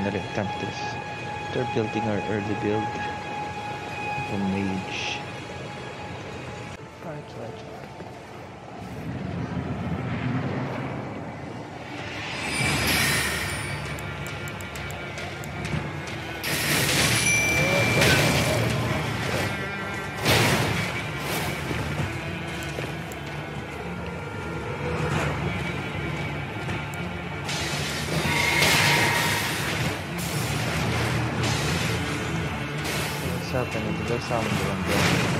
finally attempt this. They're building our early build of a mage. Right. What's happening? There's sound going down.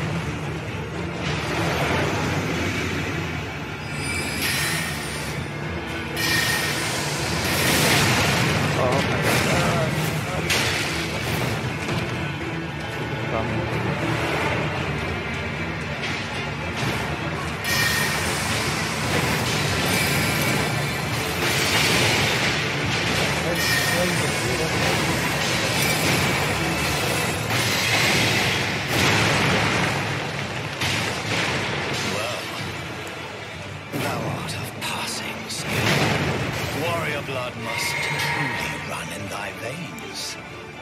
Blood must truly run in thy veins.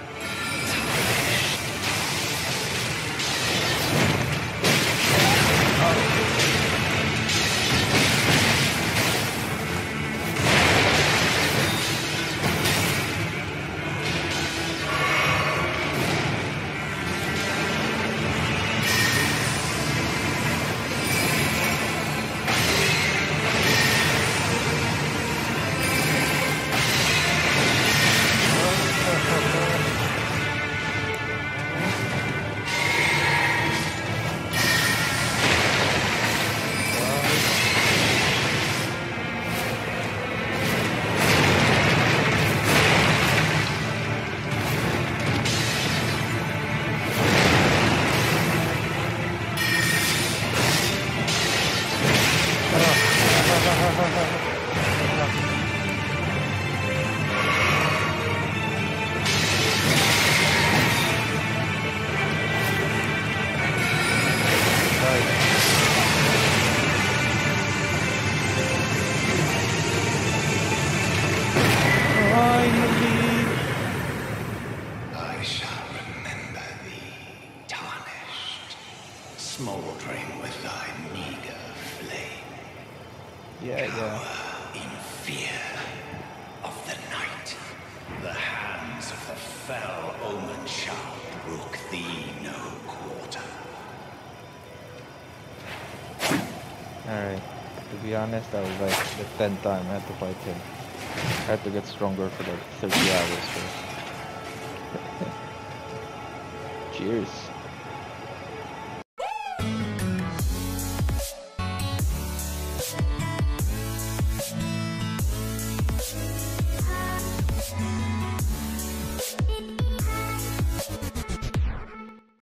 I shall remember thee, tarnished, smouldering with thy meager flame. Yeah. In fear of the night, the hands of the fell omen shall brook thee no quarter. Alright. To be honest, that was like the 10th time I had to fight him. I had to get stronger for like 30 hours first. Cheers.